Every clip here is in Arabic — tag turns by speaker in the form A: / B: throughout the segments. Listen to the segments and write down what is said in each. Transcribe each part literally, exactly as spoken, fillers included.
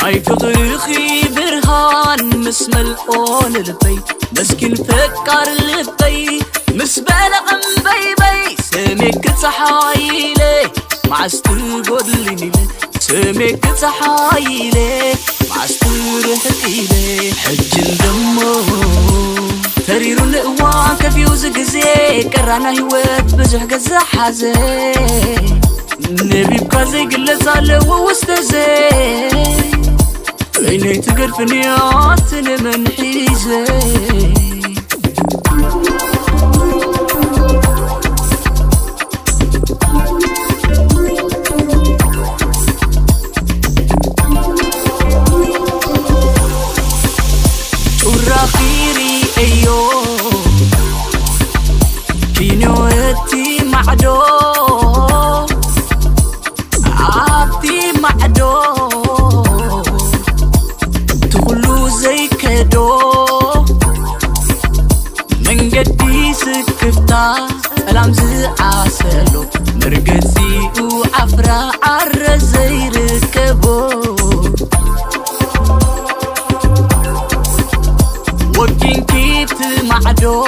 A: ناي فقرخي برهان مس ملقون البي مسكين فكر البي مس بلغم بي بي سميك صحايلي مع استقودلني لي سميك صحايلي مع استرهقيلي حج الدمو تريرو القوان كفيو زقزي كرانا هيوات بزح قزح حزي نبي بكازي قلت علو واستزي عيني تقرفني عاتني من حيزي وراخيري ايو كينوتي معدو عابتي معدو تقولو زي كدو من قدي سكفتا الامزي عسلو مرقتي وعفرا عر زي ركبو وكين كيت معدو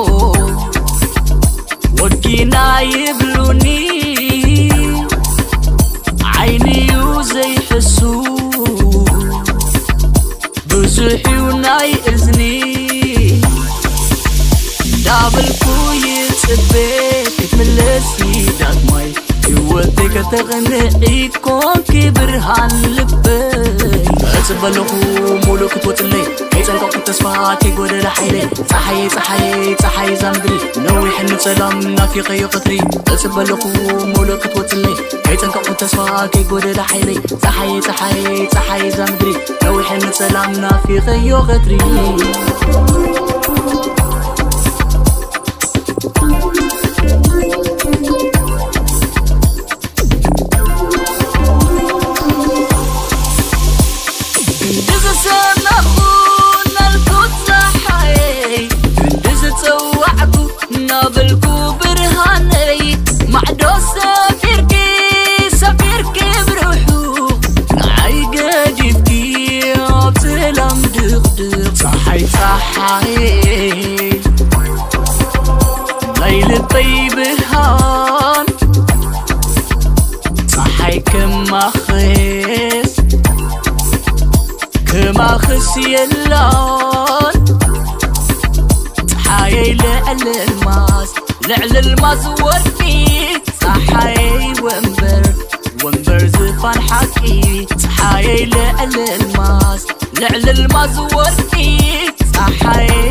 A: وكينا يبلوني عيني وزي حسو بزحي وناي إذني دابل كوي تسبيت ملسي داكماي يوتك تغنعي كون كبرهان لبي أتبلغو مولوك توتلي كيزنقو كتسفاكي قول لحيلي صحي صحي صحي زمدري نوي حنو سلام نافي غي قطري أتبلغو مولوك توتلي كيزنقو كتسفاكي قول لحيلي صحي صحي صحي زمدري نوي حنو سلام نافي غي قطري نابلكو برهاني معدو سفيركي سفيركي بروحو نعي قادي بكي عبتلم دغدغ صحي صحي ليل طيبهان صحي كما خيس كما خس يلان صحاي لعل الماس لعل الماس وركي صحاي ومبر ومبر زفان حكي صحاي لعل الماس لعل الماس وركي صحاي